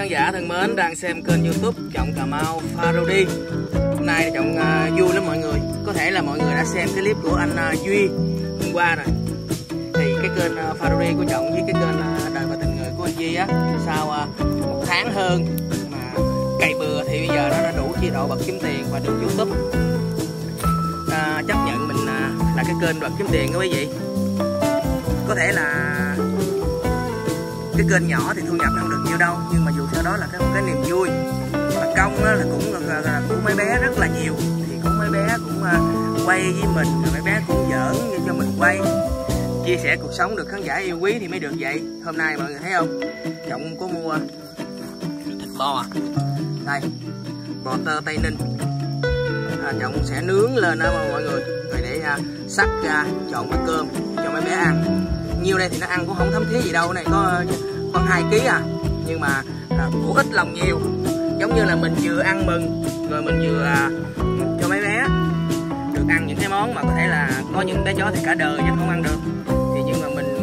khán giả thân mến đang xem kênh YouTube Trọng Cà Mau Farody. Hôm nay Trọng vui lắm mọi người. Có thể là mọi người đã xem cái clip của anh Duy hôm qua rồi. Thì cái kênh Farody của Trọng với cái kênh Đời Và Tình Người của anh Duy á, sau 1 tháng hơn mà cày bừa thì bây giờ nó đã đủ chế độ bật kiếm tiền và được YouTube chấp nhận mình là cái kênh bật kiếm tiền đó quý vị. Có thể là cái kênh nhỏ thì thu nhập không được nhiều đâu, nhưng mà dù sao đó là cái niềm vui. Và công là cũng là của mấy bé rất là nhiều, thì có mấy bé cũng quay với mình, rồi mấy bé cũng giỡn cho mình quay, chia sẻ cuộc sống được khán giả yêu quý thì mới được vậy. Hôm nay mọi người thấy không, Trọng có mua thịt bò đây, bò tơ Tây Ninh. Trọng sẽ nướng lên đó mọi người, rồi để sắc ra trộn với cơm cho mấy bé ăn. Nhiêu đây thì nó ăn cũng không thấm thía gì đâu, này có con 2 kg à, nhưng mà của ít lòng nhiều, giống như là mình vừa ăn mừng rồi mình vừa cho mấy bé được ăn những cái món mà có thể là có những bé chó thì cả đời chứ không ăn được. Thì nhưng mà mình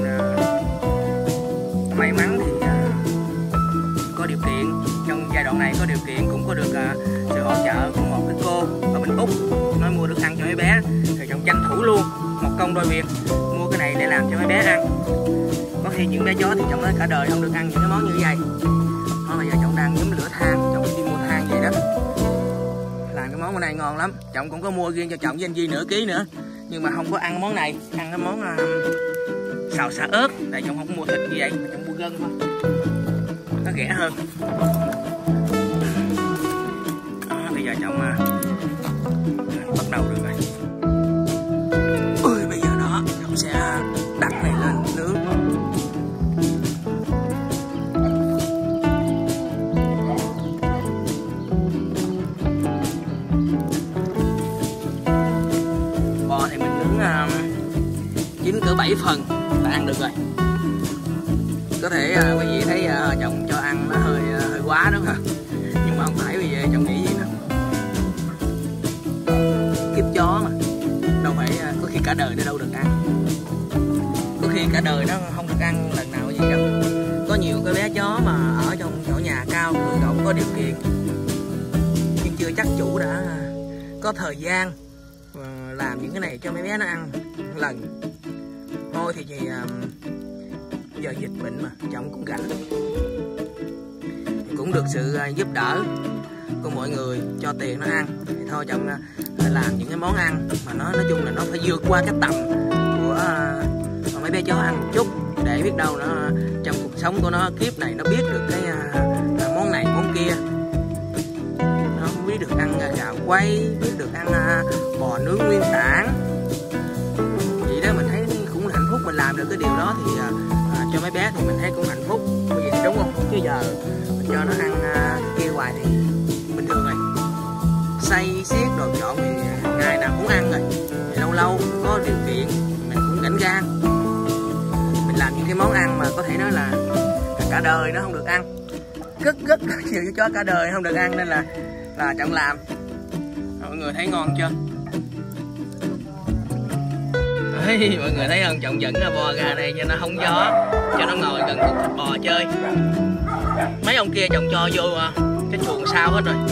may mắn thì có điều kiện, trong giai đoạn này có điều kiện, cũng có được sự hỗ trợ của một cái cô ở bên Úc nói mua thức ăn cho mấy bé, thì Trọng tranh thủ luôn một công đôi việc mua cái này để làm cho mấy bé ăn. Có khi những bé chó thì Trọng nói cả đời không được ăn những cái món như vậy. Đó, bây giờ Trọng đang nhóm lửa than, Trọng đi mua than vậy đó, làm cái món này ngon lắm. Trọng cũng có mua riêng cho Trọng với anh Duy nửa ký nữa, nhưng mà không có ăn món này, ăn cái món xào xả ớt, tại Trọng không mua thịt như vậy mà Trọng mua gân thôi, nó rẻ hơn. Đó, bây giờ Trọng bắt đầu được rồi. Ui, bây giờ đó Trọng sẽ đặt này lên nướng. Bò thì mình nướng chín cỡ 7 phần là ăn được rồi. Có thể quý vị thấy Trọng cho ăn nó hơi quá đúng không? Nhưng mà không phải, quý vị Trọng nghĩ gì nè, kiếp chó mà đâu phải có khi cả đời nó đâu được ăn, có khi cả đời nó không được ăn lần nào gì đâu. Có nhiều cái bé chó mà ở trong chỗ nhà cao cửa rộng có điều kiện, nhưng chưa chắc chủ đã có thời gian làm những cái này cho mấy bé nó ăn lần. Thôi thì giờ dịch bệnh mà Trọng cũng rảnh, cũng được sự giúp đỡ của mọi người cho tiền nó ăn, thì thôi Trọng làm những cái món ăn mà nó nói chung là nó phải vượt qua cái tầm của mấy bé chó ăn một chút, để biết đâu nó trong cuộc sống của nó kiếp này nó biết được cái món này món kia, nó biết được ăn gạo quay, biết được ăn bò nướng nguyên tảng. Vậy đó mình thấy cũng hạnh phúc, mình làm được cái điều đó thì cho mấy bé thì mình thấy cũng hạnh phúc, bởi vì đúng không? Chứ giờ mình cho nó ăn kia hoài thì bình thường rồi, xay xiết đồ chọn thì ngày nào cũng ăn rồi, thì lâu lâu có điều kiện mình cũng rảnh rang mình làm những cái món ăn mà có thể nói là cả đời nó không được ăn, rất nhiều cho cả đời không được ăn, nên là Trọng làm. Mọi người thấy ngon chưa? Đấy, mọi người thấy không, Trọng dẫn bò ra đây cho nó hóng gió, cho nó ngồi gần cục thịt bò chơi. Mấy ông kia Trọng cho vô cái chuồng sau hết rồi.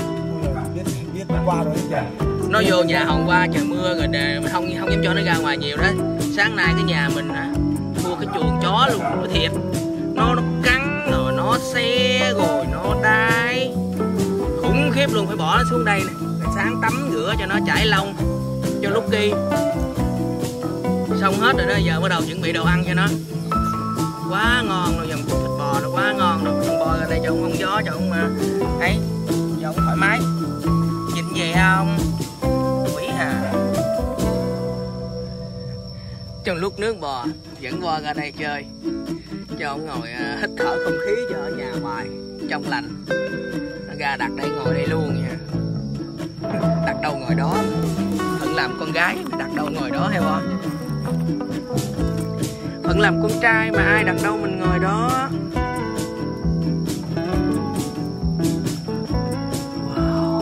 Nó vô nhà hôm qua trời mưa rồi mình không dám cho nó ra ngoài nhiều đó. Sáng nay cái nhà mình mua cái chuồng chó luôn, nói thiệt, nó cắn rồi nó xe rồi nó đai khủng khiếp luôn, phải bỏ nó xuống đây nè. Sáng tắm rửa cho nó chải lông cho Lucky, xong hết rồi đó, giờ bắt đầu chuẩn bị đồ ăn cho nó. Quá ngon luôn, dòng thịt bò nó quá ngon luôn. Con bò ra đây cho ông hóng gió, cho ông ấy, cho ông thoải mái. Nhìn về không quỷ hà. Trong lúc nước bò dẫn bò ra đây chơi, cho ông ngồi hít thở không khí cho ở nhà ngoài trong lành. Nó ra đặt đây ngồi đây luôn nha, đặt đâu ngồi đó. Phận làm con gái đặt đâu ngồi đó hay không? Phận làm con trai mà ai đặt đâu mình ngồi đó. Wow,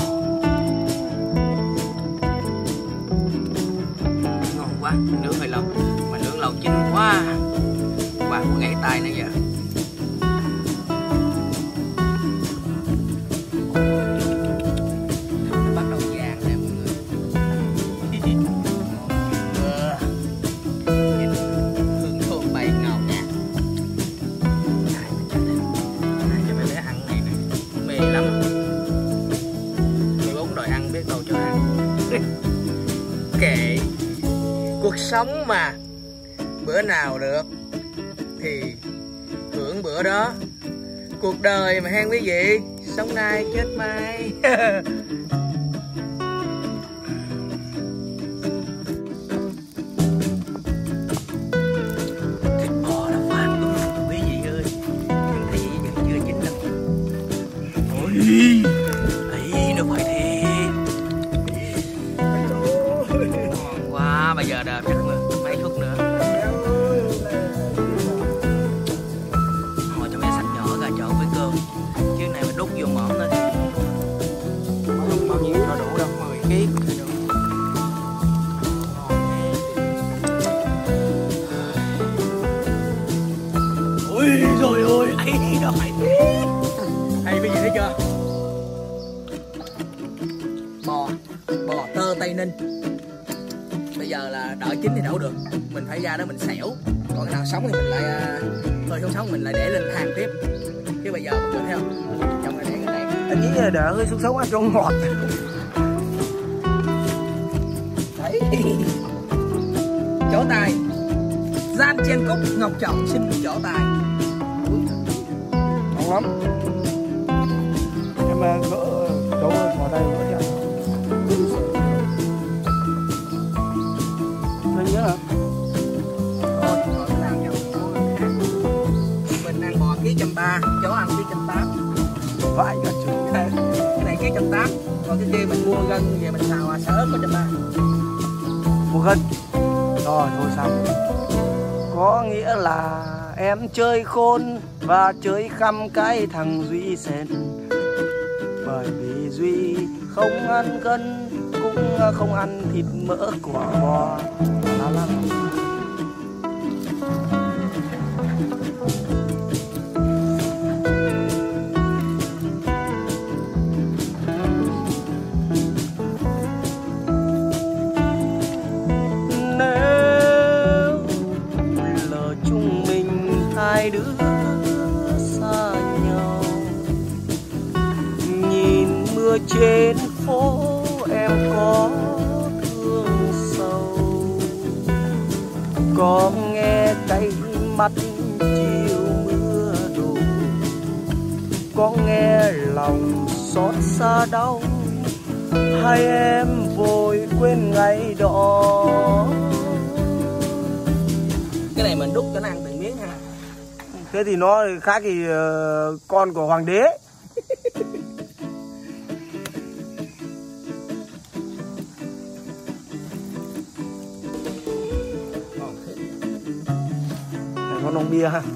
ngon quá, nướng hơi lâu mà nướng lâu chín quá, qua của gãy tay nãy giờ. kệ, cuộc sống mà, bữa nào được thì hưởng bữa đó. Cuộc đời mà hen quý vị, sống nay chết mai. Thịt bò đã phát luôn quý vị ơi, nhưng thấy vẫn chưa chín đâu. Ôi, ấy nó phải thiệt. Ngon quá, bây giờ đã chắc mà mấy phút nữa. Ngồi trong cái sạch nhỏ gà trộn với cơm, chứ này mình đút vô mỏm thôi. Bao nhiêu nó đủ đâu, 10 kg. Ôi trời ơi, ấy nó phải thiệt. Hay cái gì thấy chưa? Bò tơ Tây Ninh. Bây giờ là đợi chín thì đâu được, mình phải ra đó mình xẻo. Còn cái nào sống thì mình lại thôi, không sống mình lại để lên than tiếp. Chứ bây giờ mọi người thấy không, trong này để cái này anh nghĩ là đỡ hơi sống ăn cho ngọt. Đấy, chỗ tài Gian Chen Cúc Ngọc Trọng xin được chỗ tài. Ngon lắm. Em gỡ chỗ vào đây gỡ theo. Nó nhớ hả? Mình ăn bò ký 130, chỗ ăn ký 180. Vãi cả chữ. Cái này ký 180, còn cái kia mình mua gân về mình xào xả ớt có 130. Mua gân. Rồi thôi xong. Có nghĩa là em chơi khôn và chơi khăm cái thằng Duy Sên. Bởi vì Duy không ăn gân cũng không ăn thịt mỡ của bò. Nếu lỡ chúng mình hai đứa xa nhau, nhìn mưa trên phố em có thương sâu, có nghe cay mắt chiều mưa đổ, có nghe lòng xót xa đau, hai em vội quên ngày đó. Cái này mình đút cho nó ăn từng miếng ha. Thế thì nó khác thì con của hoàng đế. Con ông bia ha.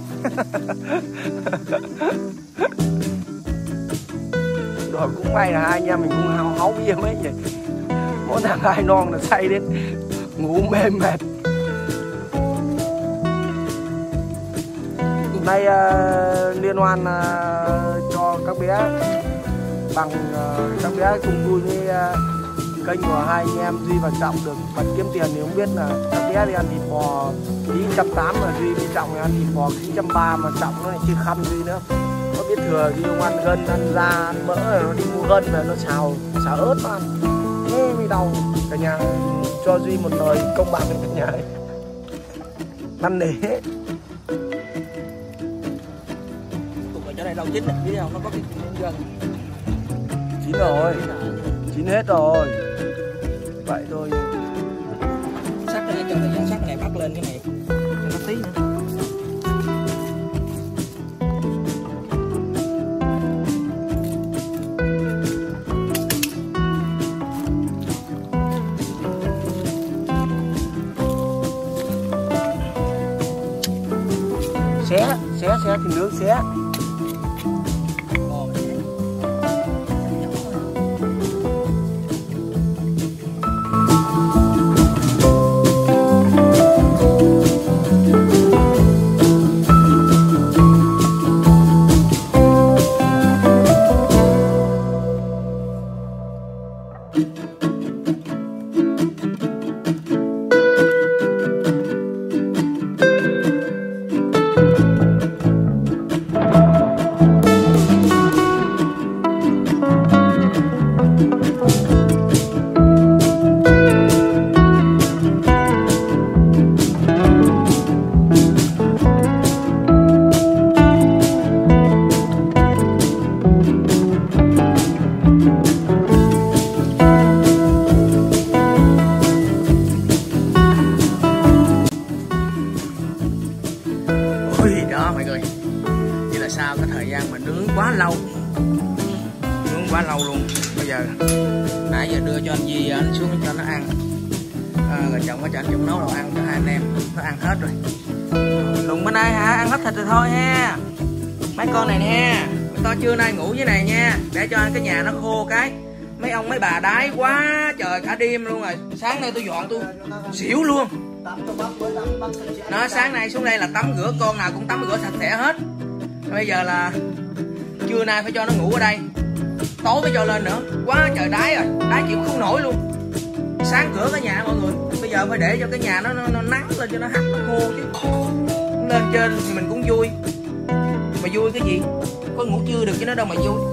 Rồi cũng may là hai anh em mình cũng háu bia mấy nhỉ. Mỗi thằng hai non là say đến ngủ mềm mệt. Hôm nay liên hoan cho các bé bằng các bé cùng vui với kênh của hai anh em Duy và Trọng được bật kiếm tiền, thì không biết là các bé thì ăn thịt bò ký 180 mà Duy với Trọng thì ăn thịt bò ký 130 mà Trọng nó lại chưa khăm Duy nữa. Có biết thừa Duy không ăn gân, ăn da, ăn mỡ rồi nó đi mua gân rồi nó xào ớt mà ăn. Thế mới đau. Cả nhà cho Duy một lời công bằng với cả nhà ấy. Năn nỉ. Chỗ này rau chín này, biết không? Nó có cái miếng gân. Chín rồi. Chín hết rồi. Vậy thôi. Sắc cái này cho thời gian sắc này bắt lên cái này cho nó tí nữa. Xé thì nước xé. nãy giờ đưa cho anh Duy, anh xuống cho nó ăn. Rồi chồng có cho anh Dũng nấu đồ ăn cho hai anh em, nó ăn hết rồi. Đụng bên đây hả? Ăn hết thịt rồi thôi ha. Mấy con này nè, to trưa nay ngủ dưới này nha, để cho cái nhà nó khô cái. Mấy ông mấy bà đái quá trời cả đêm luôn rồi. Sáng nay tôi dọn tôi xỉu luôn. Nó sáng nay xuống đây là tắm rửa, con nào cũng tắm rửa sạch sẽ hết. Bây giờ là trưa nay phải cho nó ngủ ở đây, tối mới cho lên nữa. Quá trời đái rồi, đái chịu không nổi luôn. Sáng cửa cái nhà mọi người, bây giờ phải để cho cái nhà nó nắng lên cho nó hắt nó khô chứ. Lên trên thì mình cũng vui, mà vui cái gì, có ngủ trưa được chứ nó đâu mà vui.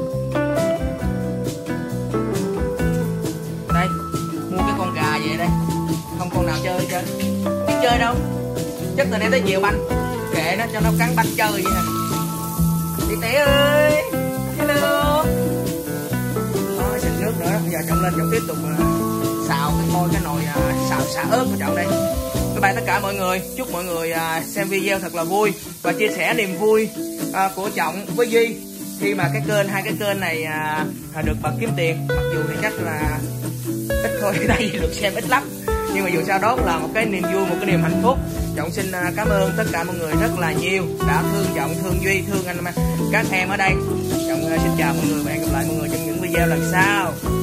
Đây mua cái con gà về đây, không con nào chơi chơi, không biết chơi đâu, chắc từ nay tới chiều banh kệ nó cho nó cắn banh chơi vậy nè. Chị Tẻ ơi, hello. Thôi xịt nước nữa, bây giờ chồng lên chồng tiếp tục xào cái nồi xào ớt của chồng đây. Bye bye tất cả mọi người, chúc mọi người xem video thật là vui và chia sẻ niềm vui của Trọng với Duy khi mà hai cái kênh này được bật kiếm tiền. Mặc dù thì chắc là ít thôi, tại vì được xem ít lắm, nhưng mà dù sao đó cũng là một cái niềm vui, một cái niềm hạnh phúc. Trọng xin cảm ơn tất cả mọi người rất là nhiều đã thương Trọng, thương Duy, thương anh các em ở đây. Trọng xin chào mọi người và hẹn gặp lại mọi người trong những video lần sau.